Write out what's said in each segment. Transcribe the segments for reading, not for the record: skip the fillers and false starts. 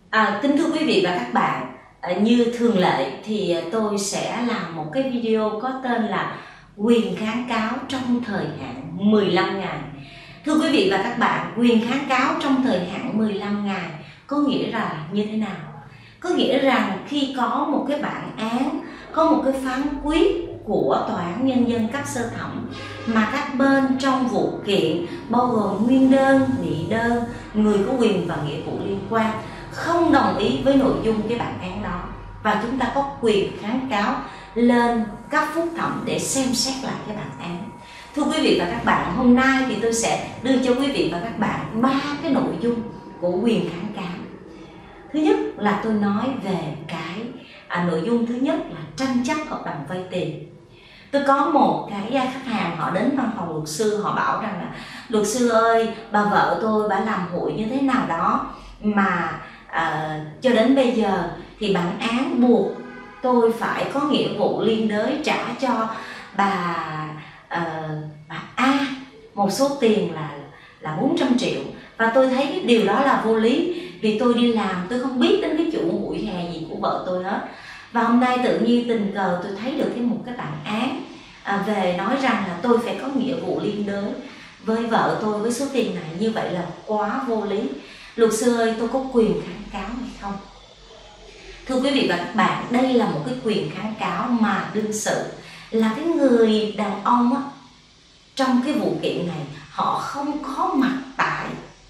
Kính thưa quý vị và các bạn, như thường lệ thì tôi sẽ làm một cái video có tên là quyền kháng cáo trong thời hạn 15 ngày. Thưa quý vị và các bạn, quyền kháng cáo trong thời hạn 15 ngày có nghĩa là như thế nào? Có nghĩa rằng khi có một cái bản án, có một cái phán quyết của Tòa án Nhân dân cấp sơ thẩm mà các bên trong vụ kiện bao gồm nguyên đơn, bị đơn, người có quyền và nghĩa vụ liên quan không đồng ý với nội dung cái bản án đó, và chúng ta có quyền kháng cáo lên cấp phúc thẩm để xem xét lại cái bản án. Thưa quý vị và các bạn, hôm nay thì tôi sẽ đưa cho quý vị và các bạn 3 cái nội dung của quyền kháng cáo. Thứ nhất là tôi nói về cái nội dung thứ nhất là tranh chấp hợp đồng vay tiền. Tôi có một cái khách hàng, họ đến văn phòng luật sư, họ bảo rằng là luật sư ơi, bà vợ tôi bà làm hụi như thế nào đó mà cho đến bây giờ thì bản án buộc tôi phải có nghĩa vụ liên đới trả cho bà A một số tiền là 400 triệu, và tôi thấy cái điều đó là vô lý, vì tôi đi làm tôi không biết đến cái chủ hụi hè gì của vợ tôi hết. Và hôm nay tự nhiên tình cờ tôi thấy được một cái bản án về nói rằng là tôi phải có nghĩa vụ liên đới với vợ tôi với số tiền này, như vậy là quá vô lý. Luật sư ơi, tôi có quyền kháng cáo hay không? Thưa quý vị và các bạn, đây là một cái quyền kháng cáo mà đương sự là cái người đàn ông á, trong cái vụ kiện này họ không có mặt tại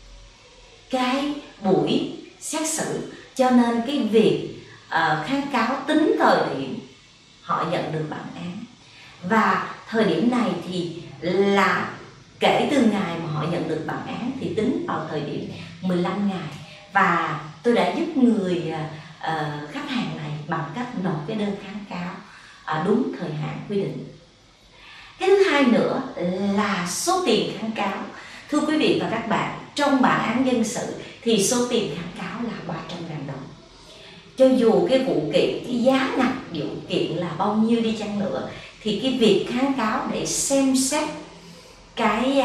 cái buổi xét xử, cho nên cái việc kháng cáo tính thời điểm họ nhận được bản án. Và thời điểm này thì là kể từ ngày mà họ nhận được bản án thì tính vào thời điểm 15 ngày. Và tôi đã giúp người khách hàng này bằng cách nộp cái đơn kháng cáo đúng thời hạn quy định. Cái thứ hai nữa là số tiền kháng cáo. Thưa quý vị và các bạn, trong bản án dân sự thì số tiền kháng cáo là 300.000 đồng. Cho dù cái vụ kiện, cái giá nặng vụ kiện là bao nhiêu đi chăng nữa, thì cái việc kháng cáo để xem xét cái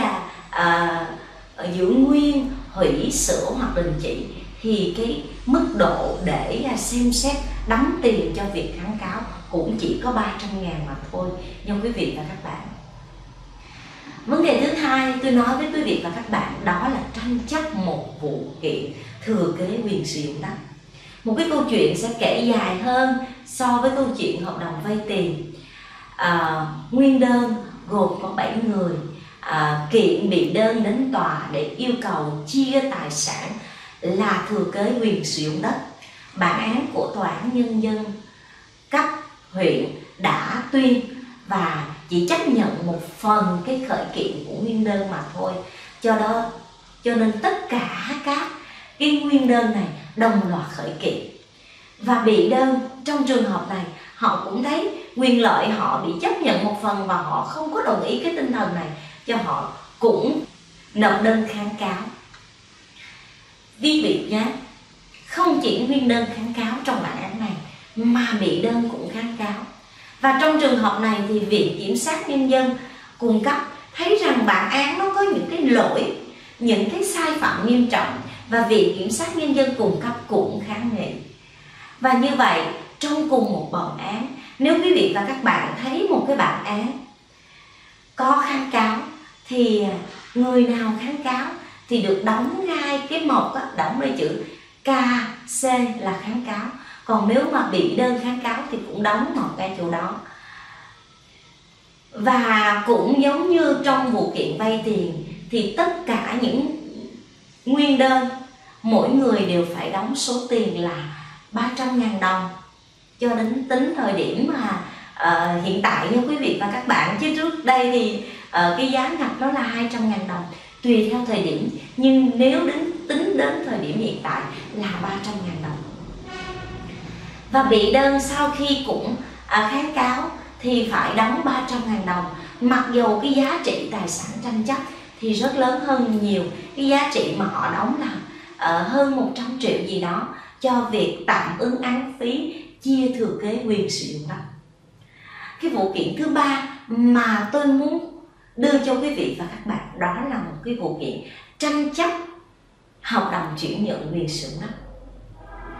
giữ nguyên, hủy, sửa hoặc đình chỉ thì cái mức độ để xem xét đóng tiền cho việc kháng cáo cũng chỉ có 300.000 mà thôi nha quý vị và các bạn. Vấn đề thứ hai tôi nói với quý vị và các bạn đó là tranh chấp một vụ kiện thừa kế quyền sử dụng đất. Một cái câu chuyện sẽ kể dài hơn so với câu chuyện hợp đồng vay tiền. Nguyên đơn gồm có 7 người, kiện bị đơn đến tòa để yêu cầu chia tài sản là thừa kế quyền sử dụng đất. Bản án của Tòa án Nhân dân cấp huyện đã tuyên và chỉ chấp nhận một phần cái khởi kiện của nguyên đơn mà thôi. Cho nên tất cả các cái nguyên đơn này đồng loạt khởi kiện. Và bị đơn trong trường hợp này họ cũng thấy quyền lợi họ bị chấp nhận một phần và họ không có đồng ý cái tinh thần này, cho họ cũng nộp đơn kháng cáo. Quý vị nhé, không chỉ nguyên đơn kháng cáo trong bản án này mà bị đơn cũng kháng cáo. Và trong trường hợp này thì Viện Kiểm sát Nhân dân cung cấp thấy rằng bản án nó có những cái lỗi, những cái sai phạm nghiêm trọng, và Viện Kiểm sát Nhân dân cung cấp cũng kháng nghị. Và như vậy, trong cùng một bản án, nếu quý vị và các bạn thấy một cái bản án có kháng cáo thì người nào kháng cáo thì được đóng ngay cái mộc, đóng đây chữ KC là kháng cáo. Còn nếu mà bị đơn kháng cáo thì cũng đóng một cái chỗ đó. Và cũng giống như trong vụ kiện vay tiền thì tất cả những nguyên đơn mỗi người đều phải đóng số tiền là 300.000 đồng cho đến tính thời điểm mà hiện tại nha quý vị và các bạn. Chứ trước đây thì cái giá ngạch đó là 200.000 đồng tùy theo thời điểm, nhưng nếu tính đến thời điểm hiện tại là 300.000 đồng. Và bị đơn sau khi cũng kháng cáo thì phải đóng 300.000 đồng, mặc dù cái giá trị tài sản tranh chấp thì rất lớn hơn nhiều. Cái giá trị mà họ đóng là hơn 100 triệu gì đó cho việc tạm ứng án phí chia thừa kế quyền sử dụng đất. Cái vụ kiện thứ ba mà tôi muốn đưa cho quý vị và các bạn đó là một cái vụ kiện tranh chấp hợp đồng chuyển nhượng quyền sử dụng đất.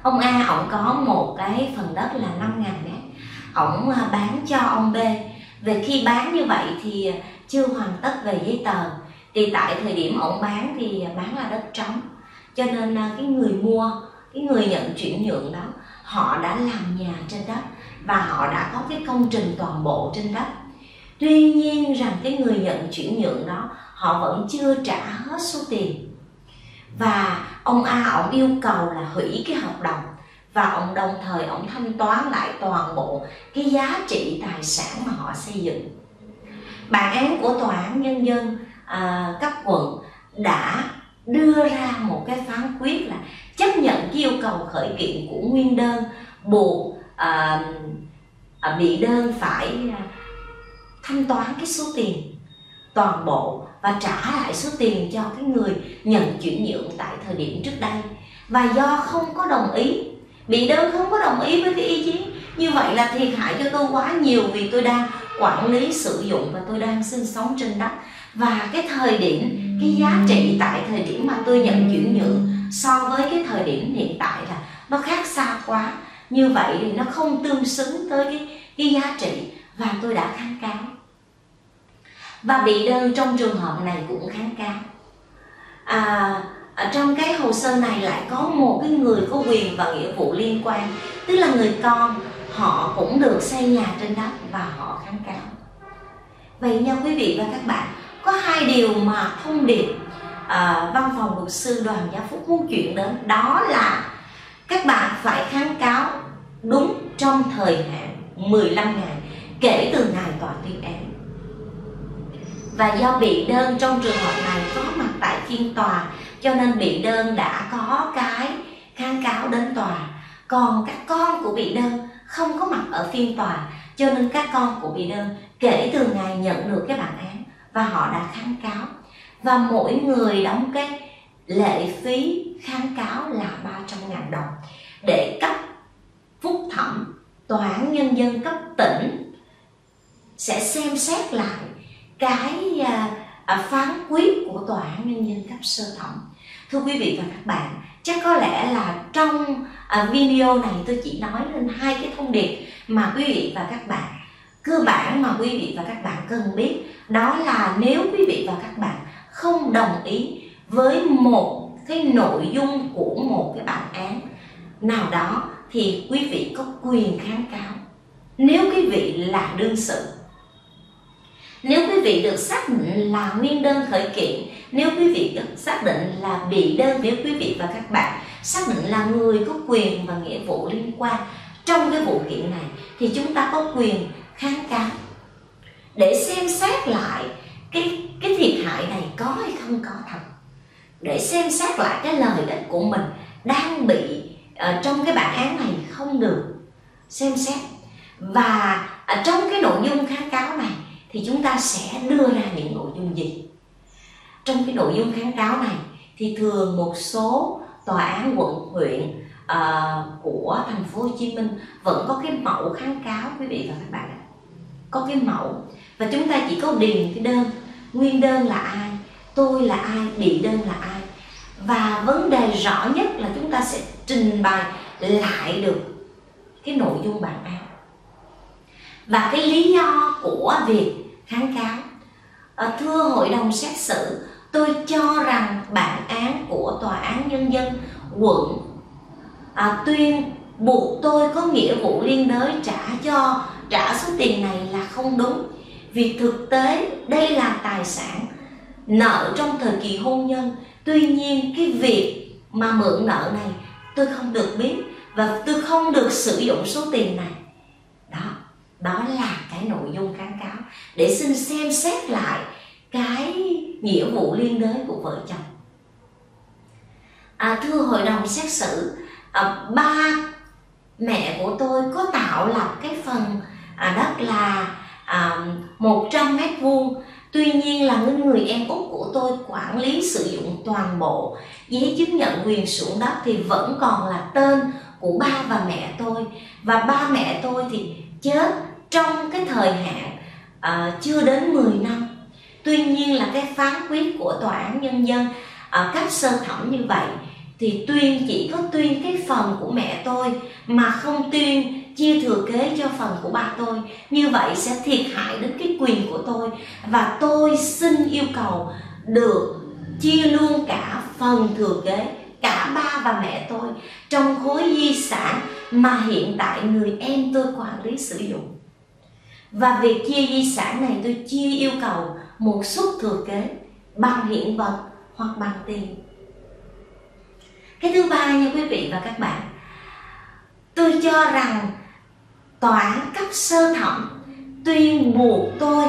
Ông A ổng có một cái phần đất là 5.000 mét, ổng bán cho ông B. Về khi bán như vậy thì chưa hoàn tất về giấy tờ, thì tại thời điểm ổng bán thì bán là đất trống, cho nên cái người mua, cái người nhận chuyển nhượng đó, họ đã làm nhà trên đất và họ đã có cái công trình toàn bộ trên đất. Tuy nhiên rằng cái người nhận chuyển nhượng đó họ vẫn chưa trả hết số tiền, và ông A ổng yêu cầu là hủy cái hợp đồng, và ông đồng thời ông thanh toán lại toàn bộ cái giá trị tài sản mà họ xây dựng. Bản án của Tòa án Nhân dân cấp quận đã đưa ra một cái phán quyết là chấp nhận cái yêu cầu khởi kiện của nguyên đơn, buộc bị đơn phải thanh toán cái số tiền toàn bộ và trả lại số tiền cho cái người nhận chuyển nhượng tại thời điểm trước đây. Và do không có đồng ý, bị đơn không có đồng ý với cái ý chí như vậy là thiệt hại cho tôi quá nhiều, vì tôi đang quản lý sử dụng và tôi đang sinh sống trên đất, và cái thời điểm, cái giá trị tại thời điểm mà tôi nhận chuyển nhượng so với cái thời điểm hiện tại là nó khác xa quá. Như vậy thì nó không tương xứng tới cái giá trị, và tôi đã kháng cáo. Và bị đơn trong trường hợp này cũng kháng cáo. Trong cái hồ sơ này lại có một cái người có quyền và nghĩa vụ liên quan, tức là người con, họ cũng được xây nhà trên đất và họ kháng cáo. Vậy nha quý vị và các bạn, có hai điều mà thông điệp văn phòng luật sư Đoàn Gia Phúc muốn chuyển đến, đó là các bạn phải kháng cáo đúng trong thời hạn 15 ngày kể từ ngày tòa tuyên án. Và do bị đơn trong trường hợp này có mặt tại phiên tòa, cho nên bị đơn đã có cái kháng cáo đến tòa. Còn các con của bị đơn không có mặt ở phiên tòa, cho nên các con của bị đơn kể từ ngày nhận được cái bản án và họ đã kháng cáo. Và mỗi người đóng cái lệ phí kháng cáo là 300.000 đồng để cấp phúc thẩm, Tòa án Nhân dân cấp tỉnh sẽ xem xét lại cái phán quyết của Tòa án Nhân dân cấp sơ thẩm. Thưa quý vị và các bạn, chắc có lẽ là trong video này tôi chỉ nói lên hai cái thông điệp mà quý vị và các bạn, cơ bản mà quý vị và các bạn cần biết, đó là nếu quý vị và các bạn không đồng ý với một cái nội dung của một cái bản án nào đó thì quý vị có quyền kháng cáo. Nếu quý vị là đương sự, nếu quý vị được xác định là nguyên đơn khởi kiện, nếu quý vị được xác định là bị đơn, nếu quý vị và các bạn xác định là người có quyền và nghĩa vụ liên quan trong cái vụ kiện này, thì chúng ta có quyền kháng cáo để xem xét lại cái thiệt hại này có hay không có thật, để xem xét lại cái lợi ích của mình đang bị trong cái bản án này không được xem xét. Và trong cái nội dung kháng cáo này thì chúng ta sẽ đưa ra những nội dung gì? Trong cái nội dung kháng cáo này thì thường một số tòa án quận huyện của thành phố Hồ Chí Minh vẫn có cái mẫu kháng cáo quý vị và các bạn ạ. Có cái mẫu và chúng ta chỉ có điền cái đơn, nguyên đơn là ai, tôi là ai, bị đơn là ai. Và vấn đề rõ nhất là chúng ta sẽ trình bày lại được cái nội dung bản án và cái lý do của việc kháng cáo. Thưa hội đồng xét xử, tôi cho rằng bản án của Tòa án Nhân dân quận tuyên buộc tôi có nghĩa vụ liên đới trả số tiền này là không đúng. Vì thực tế đây là tài sản nợ trong thời kỳ hôn nhân. Tuy nhiên cái việc mà mượn nợ này tôi không được biết và tôi không được sử dụng số tiền này. Đó là cái nội dung kháng cáo để xin xem xét lại cái nghĩa vụ liên đới của vợ chồng. Thưa hội đồng xét xử, ba mẹ của tôi có tạo lập cái phần đất là 100 m². Tuy nhiên là người em út của tôi quản lý sử dụng toàn bộ. Giấy chứng nhận quyền sử dụng đất thì vẫn còn là tên của ba và mẹ tôi. Và ba mẹ tôi thì chết trong cái thời hạn chưa đến 10 năm. Tuy nhiên là cái phán quyết của Tòa án Nhân dân cấp sơ thẩm như vậy thì Tuyên chỉ có tuyên cái phần của mẹ tôi mà không tuyên chia thừa kế cho phần của ba tôi. Như vậy sẽ thiệt hại đến cái quyền của tôi, và tôi xin yêu cầu được chia luôn cả phần thừa kế, cả ba và mẹ tôi trong khối di sản mà hiện tại người em tôi quản lý sử dụng. Và việc chia di sản này tôi chia yêu cầu một suất thừa kế bằng hiện vật hoặc bằng tiền. Cái thứ ba nha quý vị và các bạn, tôi cho rằng tòa án cấp sơ thẩm tuyên buộc tôi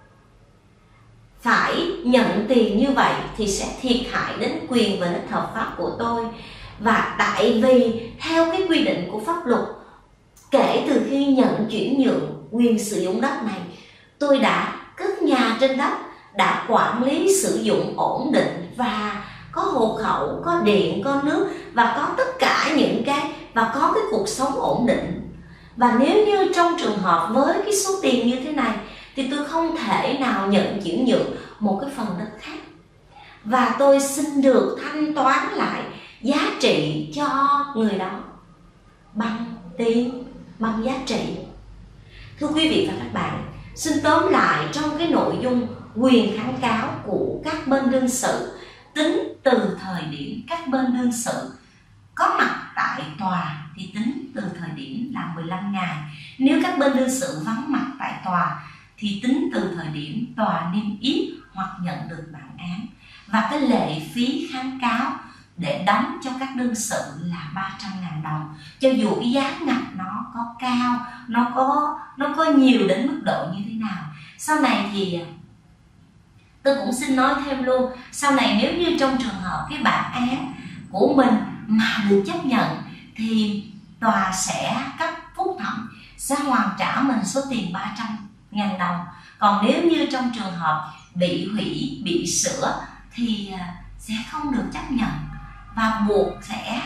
phải nhận tiền như vậy thì sẽ thiệt hại đến quyền và lợi ích hợp pháp của tôi. Và tại vì theo cái quy định của pháp luật, kể từ khi nhận chuyển nhượng quyền sử dụng đất này, tôi đã cất nhà trên đất, đã quản lý sử dụng ổn định và có hộ khẩu, có điện, có nước và có tất cả những cái, và có cái cuộc sống ổn định. Và nếu như trong trường hợp với cái số tiền như thế này thì tôi không thể nào nhận chuyển nhượng một cái phần đất khác, và tôi xin được thanh toán lại giá trị cho người đó bằng tiền, bằng giá trị. Thưa quý vị và các bạn, xin tóm lại trong cái nội dung quyền kháng cáo của các bên đương sự, tính từ thời điểm các bên đương sự có mặt tại tòa thì tính từ thời điểm là 15 ngày. Nếu các bên đương sự vắng mặt tại tòa thì tính từ thời điểm tòa niêm yết hoặc nhận được bản án. Và cái lệ phí kháng cáo để đóng cho các đương sự là 300.000 đồng. Cho dù cái giá ngạch nó có cao, nó có nhiều đến mức độ như thế nào. Sau này thì tôi cũng xin nói thêm luôn, sau này nếu như trong trường hợp cái bản án của mình mà được chấp nhận thì tòa sẽ cấp phúc thẩm sẽ hoàn trả mình số tiền 300.000 đồng. Còn nếu như trong trường hợp bị hủy, bị sửa thì sẽ không được chấp nhận và buộc sẽ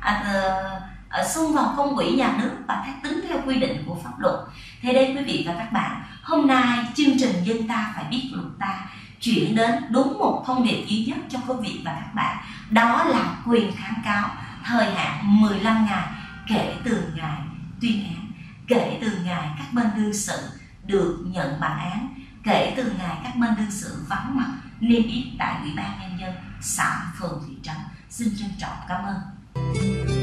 xung vào công quỹ nhà nước và tính theo quy định của pháp luật. Thế đây quý vị và các bạn, hôm nay chương trình Dân Ta Phải Biết Luật Ta chuyển đến đúng một thông điệp duy nhất cho quý vị và các bạn, đó là quyền kháng cáo thời hạn 15 ngày kể từ ngày tuyên án, kể từ ngày các bên đương sự được nhận bản án, kể từ ngày các bên đương sự vắng mặt niêm yết tại Ủy ban Nhân dân xã, phường, thị trấn. Xin trân trọng cảm ơn.